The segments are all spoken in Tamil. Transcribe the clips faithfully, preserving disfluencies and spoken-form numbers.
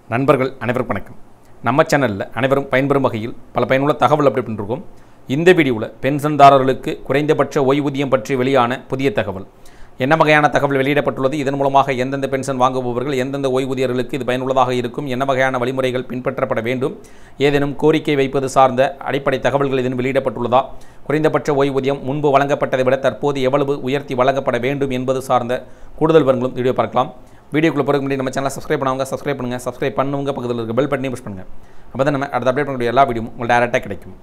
நண்பர்கள் அனைவருக்கும் வணக்கம். நம்ம சேனலில் அனைவரும் பயன்பெறும் வகையில் பல பயனுள்ள தகவல் அப்டேட் பண்ணிருக்கோம். இந்த வீடியோவில் பென்ஷன்தாரர்களுக்கு குறைந்தபட்ச ஓய்வூதியம் பற்றி வெளியான புதிய தகவல் என்ன வகையான தகவல் வெளியிடப்பட்டுள்ளது, இதன் மூலமாக எந்தெந்த பென்ஷன் வாங்குபவர்கள் எந்தெந்த ஓய்வூதியர்களுக்கு இது பயனுள்ளதாக இருக்கும், என்ன வகையான வழிமுறைகள் பின்பற்றப்பட வேண்டும், ஏதேனும் கோரிக்கை வைப்பது சார்ந்த அடிப்படை தகவல்கள் இதன் வெளியிடப்பட்டுள்ளதா, குறைந்தபட்ச ஓய்வூதியம் முன்பு வழங்கப்பட்டதை விட தற்போது எவ்வளவு உயர்த்தி வழங்கப்பட வேண்டும் என்பது சார்ந்த கூடுதல் விவரங்களும் வீடியோ பார்க்கலாம். வீடியோக்குள்ள போகிறதுக்கு முன்னாடி நம்ம சேனலை சப்ஸ்கிரைப் பண்ணுவாங்க, சப்ஸ்கிரைப் பண்ணுங்கள், சப்ஸ்கிரைப் பண்ணுங்க, பக்கத்தில் இருக்க பெல் பட்டனையும் புஷ் பண்ணுங்கள். அப்போ தான் நம்ம அடுத்த அப்டேட் பண்ணக்கூடிய எல்லா வீடியோவும் உங்களுக்கு டேரெக்டாக கிடைக்கும்.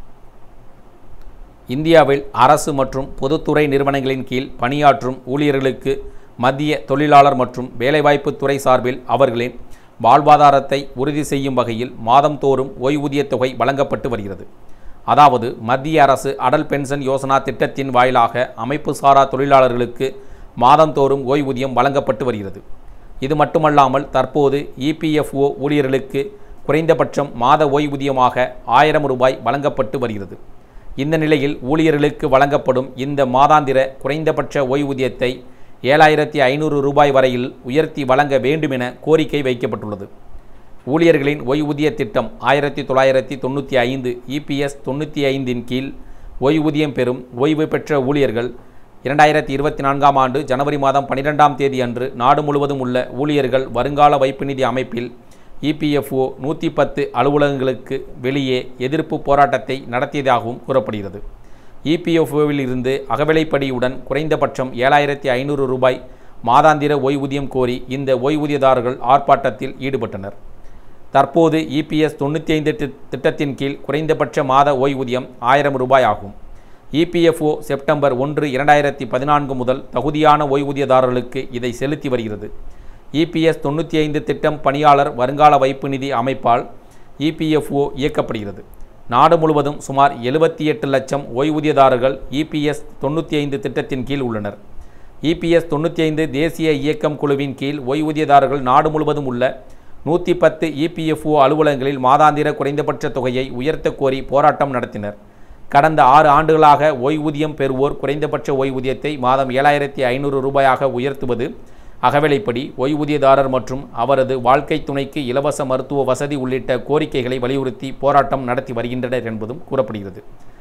இந்தியாவில் அரசு மற்றும் பொதுத்துறை நிறுவனங்களின் கீழ் பணியாற்றும் ஊழியர்களுக்கு மத்திய தொழிலாளர் மற்றும் வேலைவாய்ப்பு துறை சார்பில் அவர்களின் வாழ்வாதாரத்தை உறுதி செய்யும் வகையில் மாதந்தோறும் ஓய்வூதியத் தொகை வழங்கப்பட்டு வருகிறது. அதாவது மத்திய அரசு அடல் பென்ஷன் யோசனா திட்டத்தின் வாயிலாக அமைப்பு சாரா தொழிலாளர்களுக்கு மாதந்தோறும் ஓய்வூதியம் வழங்கப்பட்டு வருகிறது. இது மட்டுமல்லாமல் தற்போது இபிஎஃப்ஓ ஊழியர்களுக்கு குறைந்தபட்சம் மாத ஓய்வூதியமாக ஆயிரம் ரூபாய் வழங்கப்பட்டு வருகிறது. இந்த நிலையில் ஊழியர்களுக்கு வழங்கப்படும் இந்த மாதாந்திர குறைந்தபட்ச ஓய்வூதியத்தை ஏழாயிரத்தி ஐநூறு ரூபாய் வரையில் உயர்த்தி வழங்க வேண்டுமென கோரிக்கை வைக்கப்பட்டுள்ளது. ஊழியர்களின் ஓய்வூதிய திட்டம் ஆயிரத்தி தொள்ளாயிரத்தி தொண்ணூற்றி ஐந்து இபிஎஸ் தொண்ணூற்றி ஐந்தின் கீழ் ஓய்வூதியம் பெறும் ஓய்வு பெற்ற ஊழியர்கள் இரண்டாயிரத்தி இருபத்தி நான்காம் ஆண்டு ஜனவரி மாதம் பன்னிரெண்டாம் தேதி அன்று நாடு முழுவதும் உள்ள ஊழியர்கள் வருங்கால வைப்பு நிதி அமைப்பில் இபிஎஃப்ஓ நூற்றி பத்து அலுவலகங்களுக்கு வெளியே எதிர்ப்பு போராட்டத்தை நடத்தியதாகவும் கூறப்படுகிறது. இபிஎஃப்ஓவில் இருந்து அகவிலைப்படியுடன் குறைந்தபட்சம் ஏழாயிரத்தி ஐநூறு ரூபாய் மாதாந்திர ஓய்வூதியம் கோரி இந்த ஓய்வூதியதாரர்கள் ஆர்ப்பாட்டத்தில் ஈடுபட்டனர். தற்போது இபிஎஸ் தொண்ணூற்றி ஐந்து திட்டத்தின் கீழ் குறைந்தபட்ச மாத ஓய்வூதியம் ஆயிரம் ரூபாய் ஆகும். இபிஎஃப்ஓ செப்டம்பர் ஒன்று இரண்டாயிரத்தி பதினான்கு முதல் தகுதியான ஓய்வூதியதாரர்களுக்கு இதை செலுத்தி வருகிறது. இபிஎஸ் தொண்ணூற்றி ஐந்து திட்டம் பணியாளர் வருங்கால வைப்பு நிதி அமைப்பால் இபிஎஃப்ஓ இயக்கப்படுகிறது. நாடு முழுவதும் சுமார் எழுபத்தி எட்டு லட்சம் ஓய்வூதியதாரர்கள் இபிஎஸ் தொண்ணூற்றி ஐந்து திட்டத்தின் கீழ் உள்ளனர். இபிஎஸ் தொண்ணூற்றி ஐந்து தேசிய இயக்கம் குழுவின் கீழ் ஓய்வூதியதாரர்கள் நாடு முழுவதும் உள்ள நூற்றி பத்து இபிஎஃப்ஓ அலுவலகங்களில் மாதாந்திர குறைந்தபட்ச தொகையை உயர்த்த கோரி போராட்டம் நடத்தினர். கடந்த ஆறு ஆண்டுகளாக ஓய்வூதியம் பெறுவோர் குறைந்தபட்ச ஓய்வூதியத்தை மாதம் ஏழாயிரத்தி ஐநூறு ரூபாயாக உயர்த்துவது, அகவிலைப்படி, ஓய்வூதியதாரர் மற்றும் அவரது வாழ்க்கை துணைக்கு இலவச மருத்துவ வசதி உள்ளிட்ட கோரிக்கைகளை வலியுறுத்தி போராட்டம் நடத்தி வருகின்றனர் என்பதும் கூறப்படுகிறது.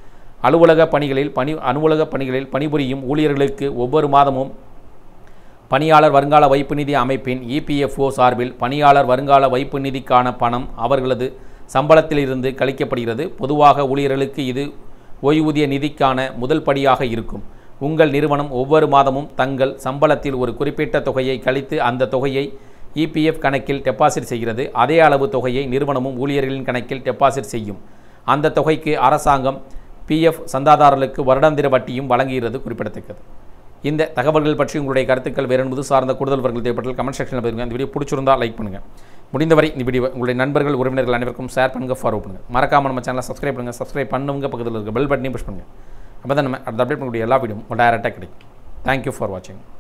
அலுவலக பணிகளில் பணி அலுவலக பணிகளில் பணிபுரியும் ஊழியர்களுக்கு ஒவ்வொரு மாதமும் பணியாளர் வருங்கால வைப்பு நிதி அமைப்பின் இபிஎஃப்ஓ சார்பில் பணியாளர் வருங்கால வைப்பு நிதிக்கான பணம் அவர்களது சம்பளத்திலிருந்து கழிக்கப்படுகிறது. பொதுவாக ஊழியர்களுக்கு இது ஓய்வூதிய நிதிக்கான முதல் படியாக இருக்கும். உங்கள் நிறுவனம் ஒவ்வொரு மாதமும் தங்கள் சம்பளத்தில் ஒரு குறிப்பிட்ட தொகையை கழித்து அந்த தொகையை இபிஎஃப் கணக்கில் டெபாசிட் செய்கிறது. அதே அளவு தொகையை நிறுவனமும் ஊழியர்களின் கணக்கில் டெபாசிட் செய்யும். அந்த தொகைக்கு அரசாங்கம் பிஎஃப் சந்தாதாரர்களுக்கு வருடாந்திர வட்டியும் வழங்குகிறது குறிப்பிடத்தக்கது. இந்த தகவல்கள் பற்றி உங்களுடைய கருத்துக்கள் வேறு என்பது சார்ந்த கூடுதல் விவரங்கள் தேவைப்பட்டால் கமெண்ட் செக்ஷனில் பாருங்கள். இந்த வீடியோ பிடிச்சிருந்தால் லைக் பண்ணுங்கள். முடிந்தவரை இந்த வீடியோ உங்களுடைய நண்பர்கள் உறவினர்கள் அனைவருக்கும் ஷேர் பண்ணுங்கள், ஃபாலோ பண்ணுங்கள். மறக்காமல் நம்ம சேனலை சப்ஸ்கிரைப் பண்ணுங்கள், சப்ஸ்கிரைப் பண்ணுங்க, பக்கத்தில் இருக்க பெல் பட்டனையும் புஷ் பண்ணுங்கள். அப்போ தான் நம்ம அடுத்த அப்டேட் பண்ணக்கூடிய எல்லா வீடியோவும் டேரெக்டாக கிடைக்கும். தேங்க்யூ ஃபார் வாட்சிங்.